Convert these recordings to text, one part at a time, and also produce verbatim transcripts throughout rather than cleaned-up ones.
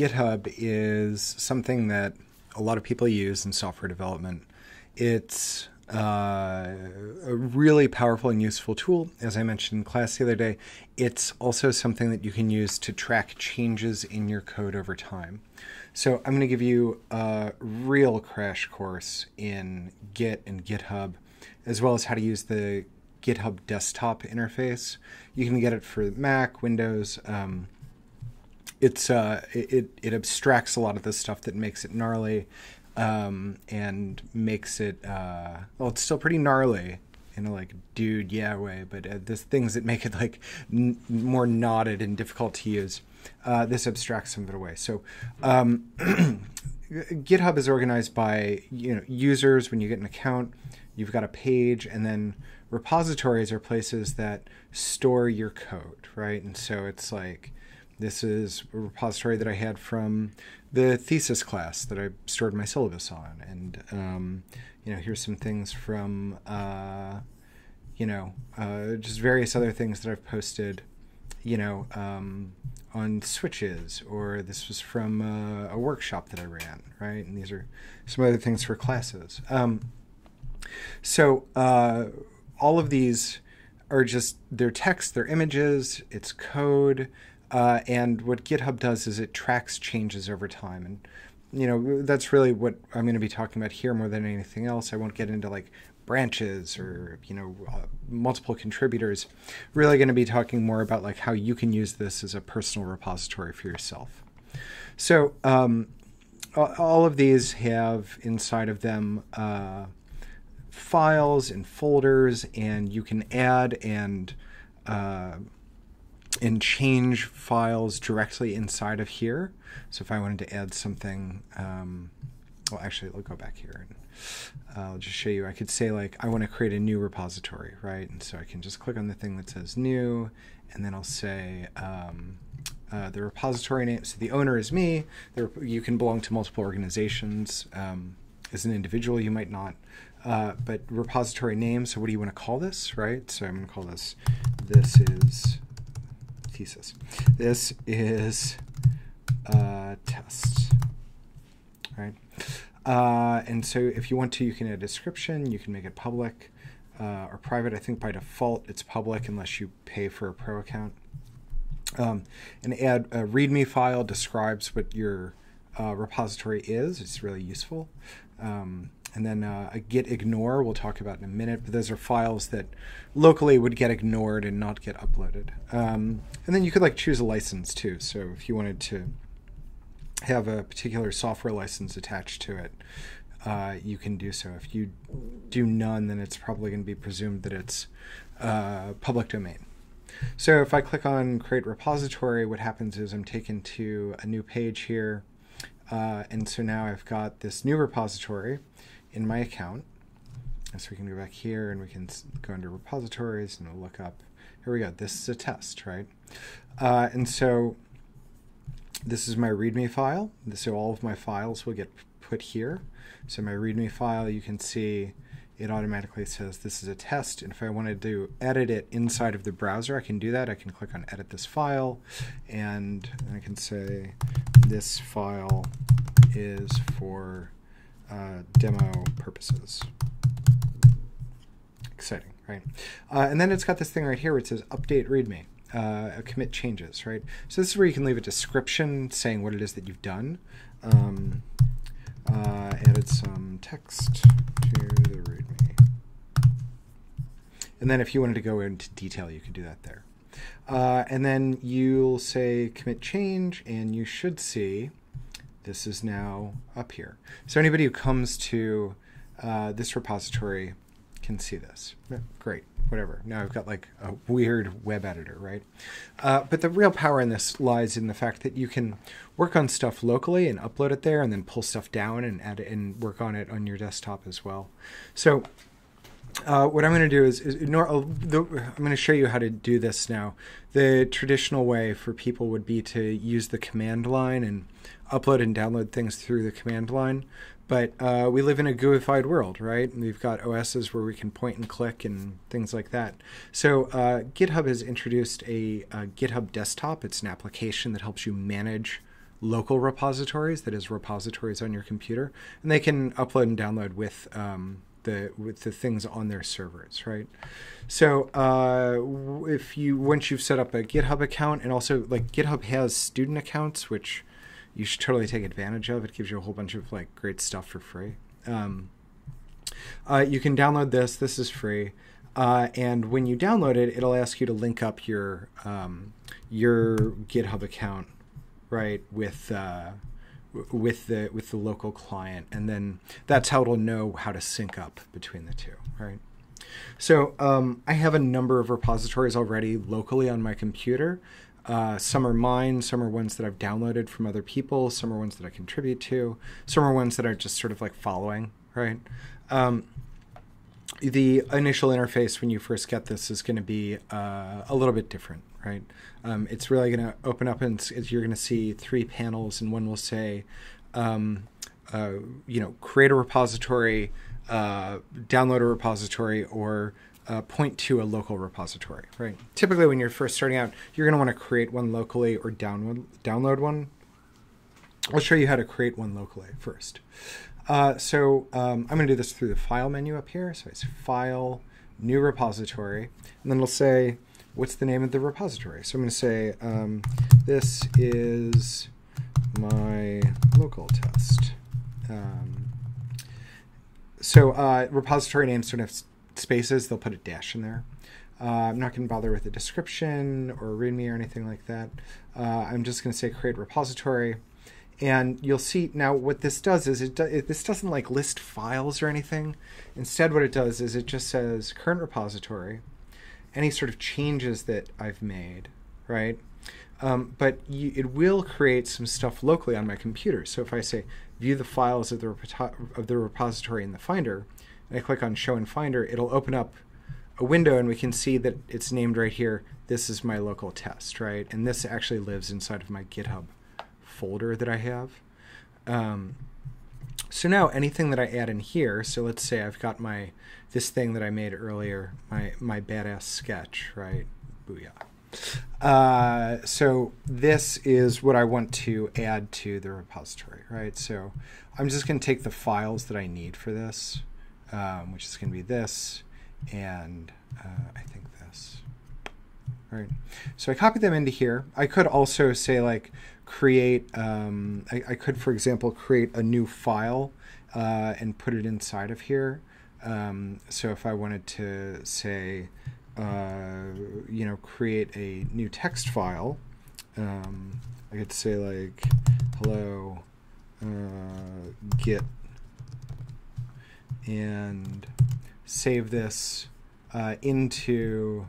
GitHub is something that a lot of people use in software development. It's uh, a really powerful and useful tool. As I mentioned in class the other day, it's also something that you can use to track changes in your code over time. So I'm going to give you a real crash course in Git and GitHub, as well as how to use the GitHub desktop interface. You can get it for Mac, Windows. Um, it's uh, it, it abstracts a lot of the stuff that makes it gnarly, um, and makes it, uh, well, it's still pretty gnarly in a like dude yeah way, but uh, there's things that make it like n more knotted and difficult to use. Uh, this abstracts some of it away. So um, GitHub is organized by you know users. When you get an account, you've got a page, and then repositories are places that store your code, right? And so it's like, this is a repository that I had from the thesis class that I stored my syllabus on. And, um, you know, here's some things from, uh, you know, uh, just various other things that I've posted, you know, um, on switches, or this was from uh, a workshop that I ran, right? And these are some other things for classes. Um, so, uh, all of these are just, they're text, they're images, it's code, uh, and what GitHub does is it tracks changes over time. And, you know, that's really what I'm going to be talking about here more than anything else. I won't get into like branches or, you know, uh, multiple contributors. Really going to be talking more about like how you can use this as a personal repository for yourself. So um, all of these have inside of them uh, files and folders, and you can add and uh, and change files directly inside of here. So if I wanted to add something, um, well, actually, I'll go back here and I'll just show you. I could say like I want to create a new repository, right? And so I can just click on the thing that says new, and then I'll say um, uh, the repository name. So the owner is me. There, you can belong to multiple organizations. Um, as an individual, you might not. Uh, but repository name, so what do you want to call this, right? So I'm going to call this, this is thesis. This is uh, test, right? Uh, and so if you want to, you can add a description, you can make it public uh, or private. I think by default it's public unless you pay for a pro account. Um, and add a README file, describes what your uh, repository is. It's really useful. Um, And then uh, a git ignore we'll talk about in a minute, but those are files that locally would get ignored and not get uploaded. Um, and then you could like choose a license too. So if you wanted to have a particular software license attached to it, uh, you can do so. If you do none, then it's probably going to be presumed that it's uh, public domain. So if I click on create repository, what happens is I'm taken to a new page here. Uh, and so now I've got this new repository in my account. And so we can go back here and we can go under repositories and we'll look up, here we go, this is a test, right? Uh, and so this is my README file. So all of my files will get put here. So my README file, you can see it automatically says this is a test. And if I wanted to edit it inside of the browser, I can do that. I can click on edit this file, and I can say this file is for uh, demo purposes. Exciting, right? Uh, and then it's got this thing right here where it says update README, uh, commit changes, right? So this is where you can leave a description saying what it is that you've done. Um, uh, added some text to the README. And then if you wanted to go into detail, you could do that there. Uh, and then you'll say commit change, and you should see this is now up here. So anybody who comes to uh, this repository can see this. Yeah, great, whatever. Now I've got like a weird web editor, right? Uh, but the real power in this lies in the fact that you can work on stuff locally and upload it there, and then pull stuff down and add it and work on it on your desktop as well. So uh, what I'm going to do is, is nor, uh, the, I'm going to show you how to do this now. The traditional way for people would be to use the command line and upload and download things through the command line. But uh, we live in a GUIfied world, right? And we've got O Ss where we can point and click and things like that. So uh, GitHub has introduced a, a GitHub desktop. It's an application that helps you manage local repositories, that is repositories on your computer, and they can upload and download with um, the with the things on their servers, right? So uh, if you once you've set up a GitHub account, and also like GitHub has student accounts, which you should totally take advantage of. It gives you a whole bunch of like great stuff for free. Um, uh, you can download this. This is free. Uh, and when you download it, it'll ask you to link up your um, your GitHub account, right, with uh, with the with the local client, and then that's how it'll know how to sync up between the two, right? So um, I have a number of repositories already locally on my computer. Uh, some are mine, some are ones that I've downloaded from other people, some are ones that I contribute to, some are ones that are just sort of like following, right? Um, the initial interface when you first get this is going to be uh, a little bit different, right? Um, it's really going to open up and you're going to see three panels, and one will say, um, uh, you know, create a repository, uh, download a repository, or uh, point to a local repository, right? Typically, when you're first starting out, you're going to want to create one locally or download download one. I'll show you how to create one locally first. Uh, so um, I'm going to do this through the File menu up here. So it's File, New Repository, and then it'll say, what's the name of the repository? So I'm going to say, um, this is my local test. Um, so uh, repository names don't have spaces. They'll put a dash in there. Uh, I'm not going to bother with a description or README or anything like that. Uh, I'm just going to say create repository. And you'll see now what this does is it, do, it this doesn't like list files or anything. Instead, what it does is it just says current repository, any sort of changes that I've made, right? Um, but you, it will create some stuff locally on my computer. So if I say view the files of the, of the repository in the Finder, and I click on Show in Finder, it'll open up a window, and we can see that it's named right here. This is my local test, right? And this actually lives inside of my GitHub folder that I have. Um, so now anything that I add in here, so let's say I've got my this thing that I made earlier, my my badass sketch, right? Booyah. Uh, so this is what I want to add to the repository, right? So I'm just going to take the files that I need for this, um, which is going to be this, and uh, I think this. Right. So I copy them into here. I could also say like create, um, I, I could, for example, create a new file uh, and put it inside of here. Um, so if I wanted to say, uh, you know, create a new text file, um, I could say like, hello, uh, git, and save this uh, into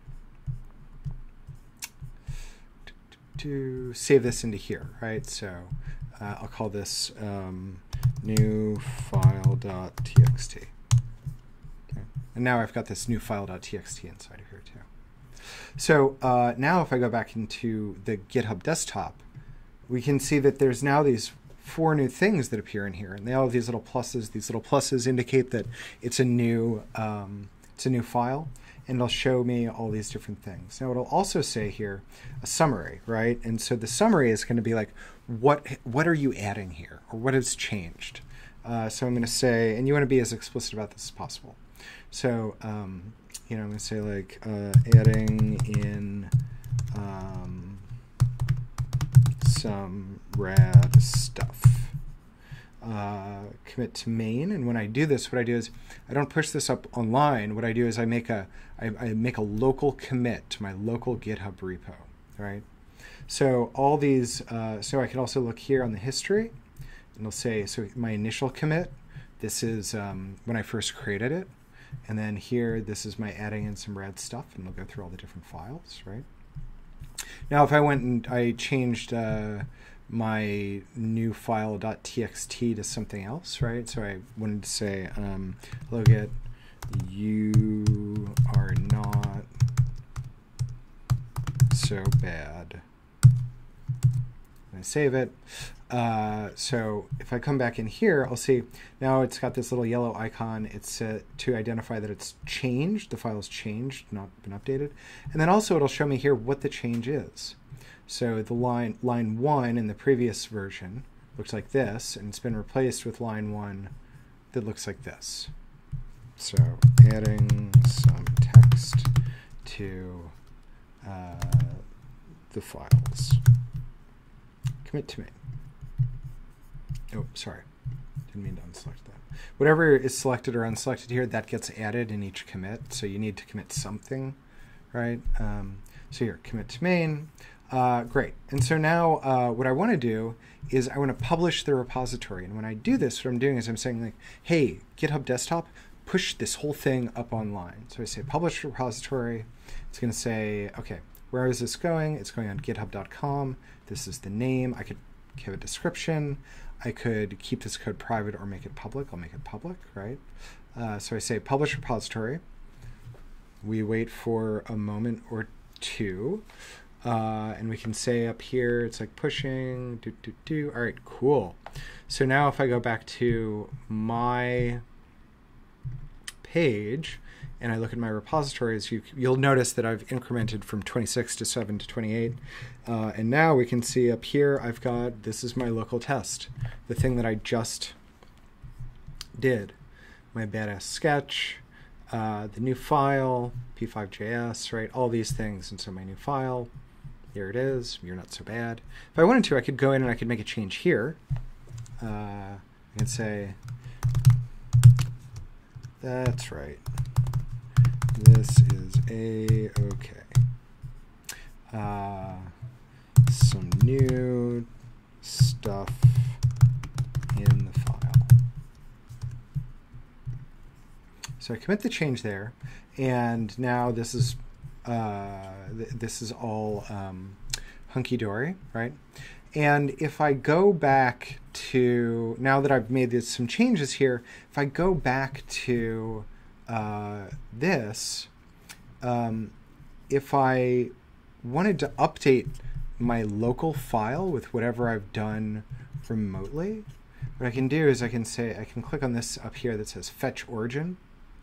to save this into here, right? So uh, I'll call this um, new file.txt. Okay. And now I've got this new file.txt inside of here too. So uh, now if I go back into the GitHub desktop, we can see that there's now these four new things that appear in here, and they all have these little pluses. These little pluses indicate that it's a new um, it's a new file, and it'll show me all these different things. Now it'll also say here a summary, right? And so the summary is going to be like, what what are you adding here, or what has changed? Uh, so I'm going to say, and you want to be as explicit about this as possible. So um, you know, I'm going to say like uh, adding in um, some rad stuff. Uh, commit to main, and when I do this, what I do is I don't push this up online. What I do is I make a I, I make a local commit to my local GitHub repo, right? So all these, uh, so I can also look here on the history, and it'll say, so my initial commit, this is um, when I first created it, and then here this is my adding in some rad stuff, and it'll go through all the different files, right? Now if I went and I changed uh, my new file.txt to something else, right? So I wanted to say, um, hello git, you are not so bad. And I save it. Uh, so if I come back in here, I'll see now it's got this little yellow icon. It's uh, to identify that it's changed. The file's changed, not been updated. And then also it'll show me here what the change is. So the line line one in the previous version looks like this, and it's been replaced with line one that looks like this. So adding some text to uh, the files. Commit to main. Oh, sorry. Didn't mean to unselect that. Whatever is selected or unselected here, that gets added in each commit. So you need to commit something, right? Um, so here, commit to main. Uh, great. And so now uh, what I want to do is I want to publish the repository. And when I do this, what I'm doing is I'm saying like, hey, GitHub desktop, push this whole thing up online. So I say publish repository. It's going to say, okay, where is this going? It's going on github dot com. This is the name. I could give a description. I could keep this code private or make it public. I'll make it public, right? Uh, so I say publish repository. We wait for a moment or two. Uh, and we can say up here, it's like pushing, do, do, do. All right, cool. So now if I go back to my page and I look at my repositories, you, you'll notice that I've incremented from twenty-six to seven to twenty-eight. Uh, and now we can see up here, I've got, this is my local test, the thing that I just did. My badass sketch, uh, the new file, p five j s, right? All these things. And so my new file, here it is. You're not so bad. If I wanted to, I could go in and I could make a change here. Uh, I could say, that's right. This is a-okay. Uh, some new stuff in the file. So I commit the change there, and now this is uh, th this is all um, hunky-dory, right? And if I go back to, now that I've made this, some changes here, if I go back to uh, this, um, if I wanted to update my local file with whatever I've done remotely, what I can do is I can say, I can click on this up here that says fetch origin,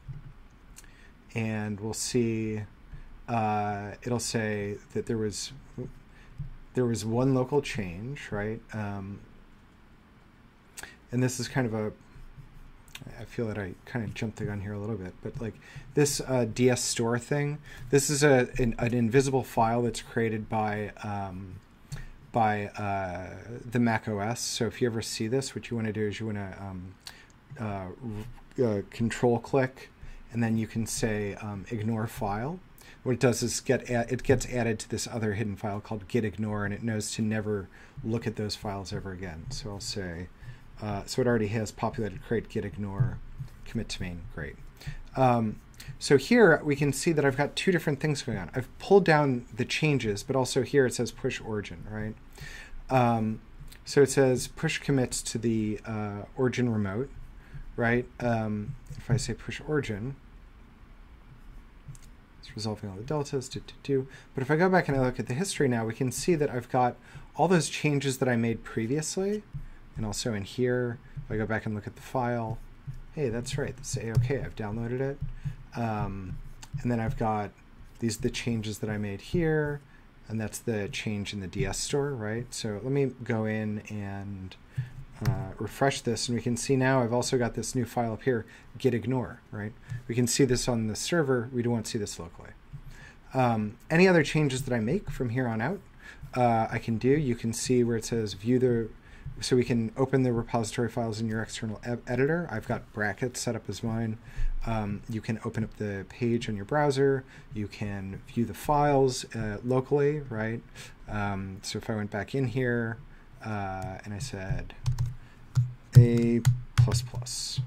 and we'll see, uh, it'll say that there was there was one local change, right? Um, and this is kind of a, I feel that I kind of jumped the gun here a little bit, but like this uh, D S store thing, this is a an, an invisible file that's created by um, by uh, the Mac O S. So if you ever see this, what you want to do is you want to um, uh, uh, control click, and then you can say um, ignore file. What it does is get it gets added to this other hidden file called gitignore, and it knows to never look at those files ever again. So I'll say, uh, so it already has populated create gitignore, commit to main, great. Um, so here we can see that I've got two different things going on. I've pulled down the changes, but also here it says push origin, right? Um, so it says push commits to the uh, origin remote, right? Um, if I say push origin, resolving all the deltas, do, do, do. But if I go back and I look at the history now, we can see that I've got all those changes that I made previously, and also in here, if I go back and look at the file, hey, that's right, this is A-okay, I've downloaded it. Um, and then I've got these the changes that I made here, and that's the change in the D S store, right? So let me go in and Uh, refresh this, and we can see now I've also got this new file up here, gitignore, right? We can see this on the server. We don't want to see this locally. Um, any other changes that I make from here on out, uh, I can do. You can see where it says view the, so we can open the repository files in your external e editor. I've got brackets set up as mine. Um, you can open up the page on your browser. You can view the files uh, locally, right? Um, so if I went back in here uh, and I said A plus plus,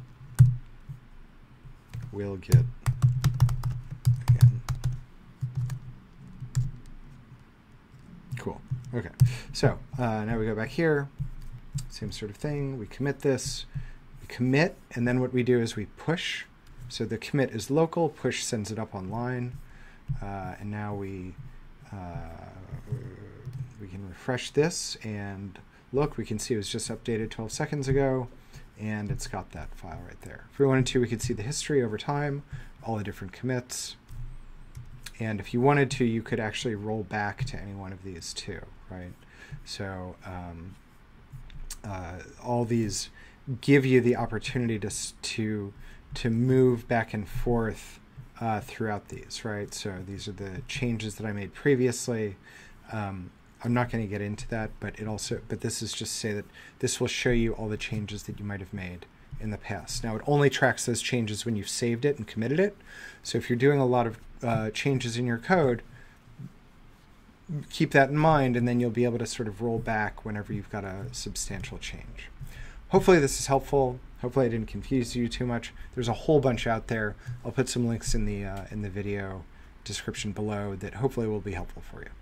we'll get again. Cool. Okay. So uh, now we go back here. Same sort of thing. We commit this. We commit, and then what we do is we push. So the commit is local. Push sends it up online, uh, and now we uh, we can refresh this and look, we can see it was just updated twelve seconds ago, and it's got that file right there. If we wanted to, we could see the history over time, all the different commits. And if you wanted to, you could actually roll back to any one of these too, right? So um, uh, all these give you the opportunity to to to move back and forth uh, throughout these, right? So these are the changes that I made previously. Um, I'm not going to get into that, but it also but this is just say that this will show you all the changes that you might have made in the past. Now, it only tracks those changes when you've saved it and committed it. So if you're doing a lot of uh, changes in your code, keep that in mind, and then you'll be able to sort of roll back whenever you've got a substantial change. Hopefully this is helpful. Hopefully I didn't confuse you too much. There's a whole bunch out there. I'll put some links in the uh, in the video description below that hopefully will be helpful for you.